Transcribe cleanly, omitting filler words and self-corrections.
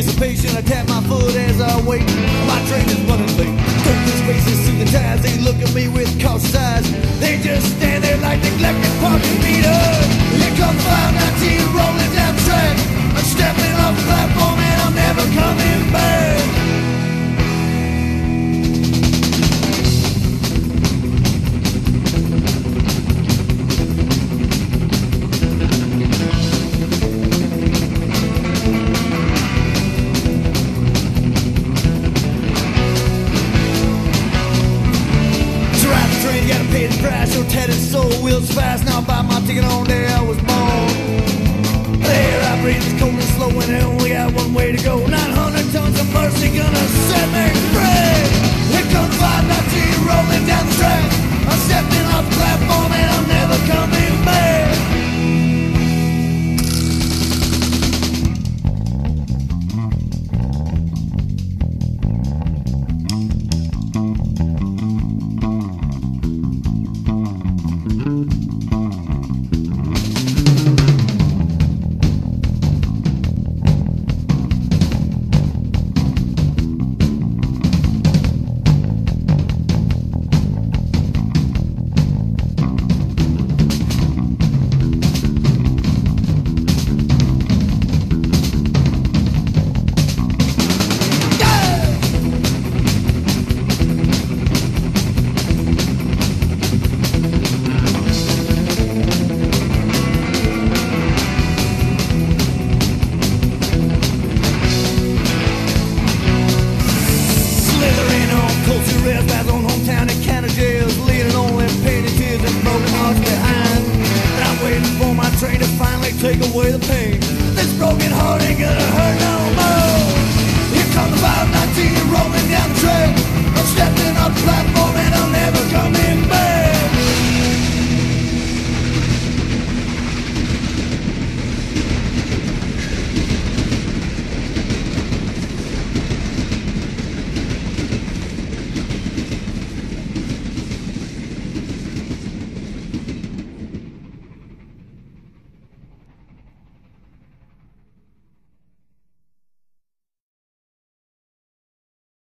anticipation, I tap my foot as I wait. My train is running late. Coatless faces see the ties. They look at me with cautious eyes. They just stand there like neglected parking meters. Here comes 519 rolling down the track. I'm stepping off the platform and I'm never coming back. Gotta pay the price, so tatted soul wheels fast. Now I buy my ticket on day I was born. There I breathe, it's cold and slow, and I only got one way to go. 900 tons of mercy gonna set me free. Here comes 519 rolling down the track. I'm stepping off the platform and I'm never coming back. Train to finally take away the pain. This broken heart ain't gonna hurt no